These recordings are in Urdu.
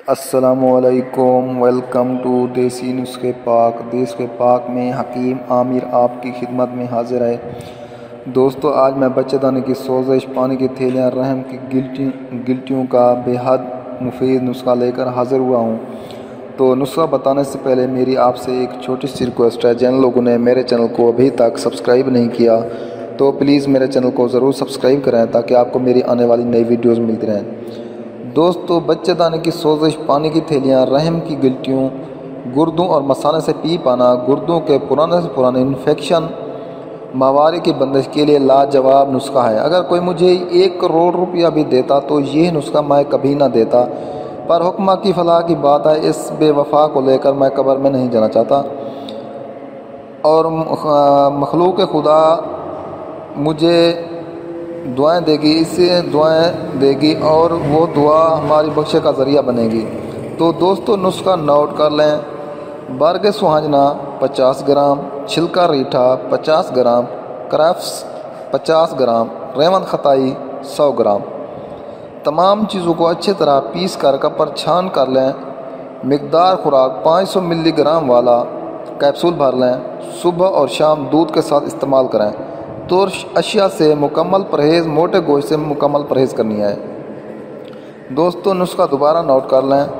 السلام علیکم، ویلکم ٹو دیسی نسخے پاک۔ دیس کے پاک میں حکیم عامر آپ کی خدمت میں حاضر ہے۔ دوستو، آج میں بچے دانے کی سوزش، پانی کی تھیلیاں، رحم کی گلٹیوں کا بے حد مفید نسخہ لے کر حاضر ہوا ہوں۔ تو نسخہ بتانے سے پہلے میری آپ سے ایک چھوٹی سی ریکویسٹ ہے۔ جن لوگوں نے میرے چینل کو ابھی تک سبسکرائب نہیں کیا تو پلیز میرے چینل کو ضرور سبسکرائب کریں تاکہ آپ کو میری آنے والی نئی ویڈیوز ملتی رہیں۔ دوستو، بچے دانے کی سوزش، پانی کی تھیلیاں، رحم کی گلٹیوں، گردوں اور مثانے سے پی پانا، گردوں کے پرانے سے پرانے انفیکشن، ماوارے کی بندش کے لیے لاجواب نسخہ ہے۔ اگر کوئی مجھے 1 کروڑ روپیہ بھی دیتا تو یہ نسخہ میں کبھی نہ دیتا، پر حکمہ کی فلاح کی بات ہے، اس بے وفا کو لے کر میں قبر میں نہیں جانا چاہتا، اور مخلوق خدا مجھے دعائیں دے گی، اسے دعائیں دے گی اور وہ دعا ہماری بخشے کا ذریعہ بنے گی۔ تو دوستو، نسخہ نوٹ کر لیں۔ برگ سہانجنا 50 گرام، چھلکا ریٹھا 50 گرام، کرافس 50 گرام، ریون خطائی 100 گرام۔ تمام چیزوں کو اچھی طرح پیس کر کپ پر چھان کر لیں۔ مقدار خوراک 500 ملی گرام والا کیپسول بھر لیں۔ صبح اور شام دودھ کے ساتھ استعمال کریں۔ ترش اشیاء سے مکمل پرہیز، موٹے گوشت سے مکمل پرہیز کرنی ہے۔ دوستو، نسخہ دوبارہ نوٹ کر لیں۔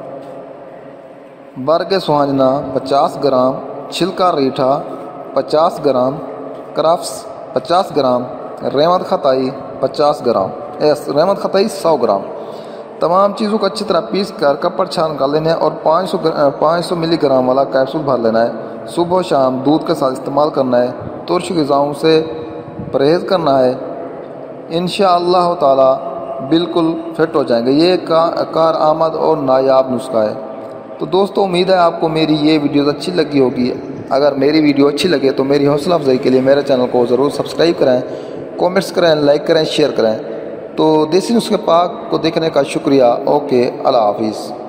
برگ سہانجنا 50 گرام، چھلکا ریٹھا 50 گرام، کرافس 50 گرام، ریوند خطائی 50 گرام، ریوند خطائی 100 گرام۔ تمام چیزوں کو اچھی طرح پیس کر کپ پر چھان کر لینا ہے اور 500 ملی گرام والا کیپسول بھر لینا ہے۔ صبح و شام دودھ کے ساتھ استعمال کرنا ہے۔ ترش غذاؤں سے پرہیز کرنا ہے۔ انشاءاللہ تعالی بالکل فٹ ہو جائیں گے۔ یہ کارآمد اور نایاب نسخہ ہے۔ تو دوستو، امید ہے آپ کو میری یہ ویڈیوز اچھی لگی ہوگی۔ اگر میری ویڈیو اچھی لگے تو میری حوصلہ افزائی کے لیے میرے چینل کو ضرور سبسکرائب کریں، کومنٹس کریں، لائک کریں، شیئر کریں۔ تو دیسی نسخے پاک کو دیکھنے کا شکریہ۔ اوکے، اللہ حافظ۔